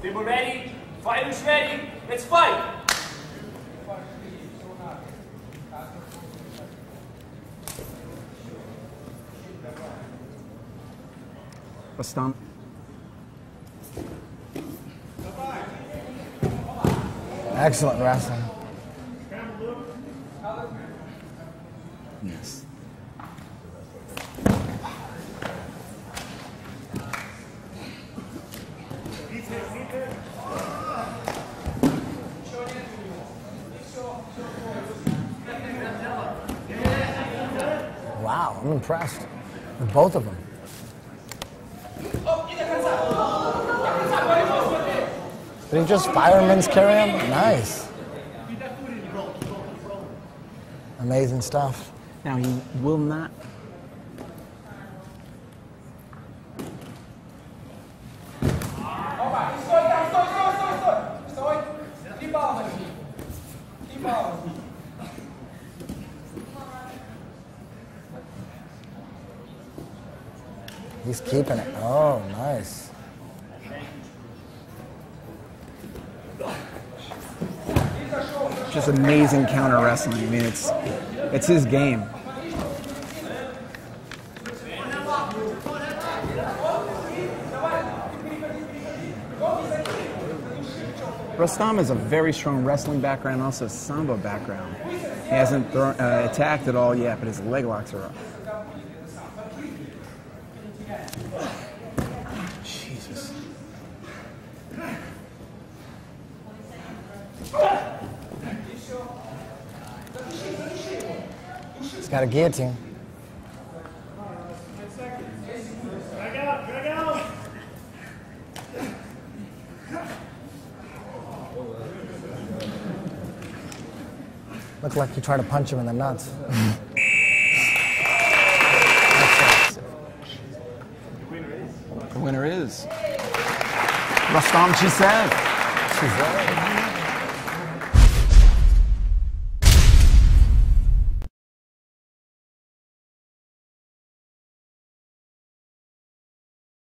People ready? Fighters ready? Let's fight! Rustam. Excellent wrestling. Yes. Wow, I'm impressed with both of them. Did he just fireman's carry him? Nice. Amazing stuff. Now he will not. He's keeping it. Oh, nice. Just amazing counter wrestling. I mean, it's his game. Rustam has a very strong wrestling background and also a Sambo background. He hasn't attacked at all yet, but his leg locks are up. Jesus. He's got a guillotine. Looked like you tried to punch him in the nuts. The winner is Rustam Chisaev. Chisaev.